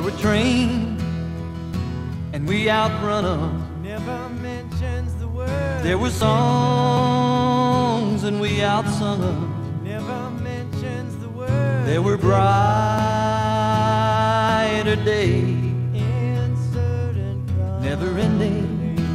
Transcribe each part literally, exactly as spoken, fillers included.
were trained and we outrun them. Never mentions the word. There were songs and we outsung them. Never mentions the word. There were brighter days, In certain never ending.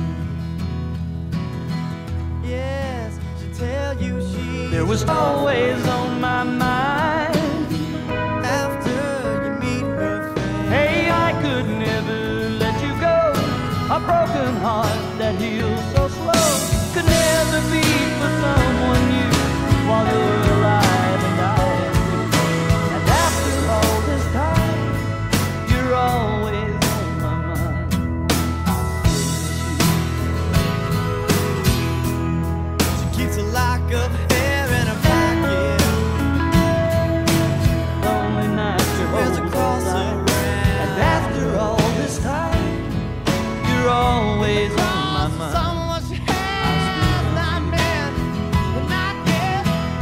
Yes, she tell you she. There was always on my mind. After you meet her friend. Hey, I could never let you go. A broken heart that heals so slow could never be for someone new while you're alive and I am too. And after all this time, you're always on my mind. She keeps a lock of hair in her pocket. Lonely nights are Wears a always cross on. around. And after all this time, you're always on my mind. Someone she has not met, but not yet.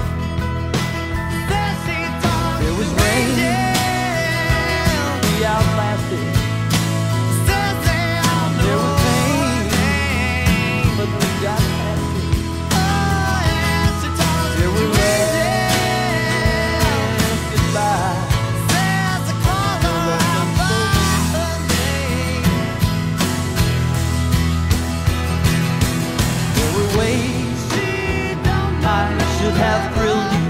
Says she talks There was to rain. angels. We outlasted. Says they all know There was pain, her name. but we got past it. Oh, and she talks There to were angels. last goodbye. Says the calls are out by her name. There were ways She don't know I should have thrilled you.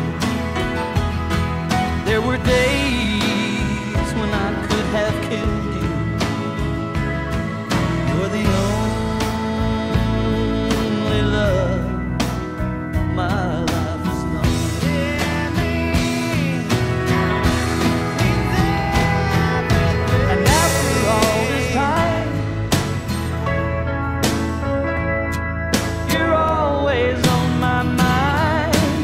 There were days when I could have killed you. You're the only love my life has known. And after all this time, you're always on my mind.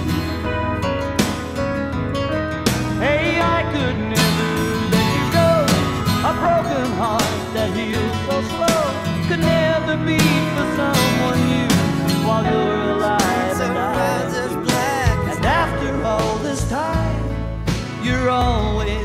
Hey, I could never let you go. A broken heart that heals so slow could never be for someone new while you're alive and I am Sunrise is too. black. And after all this time, you're always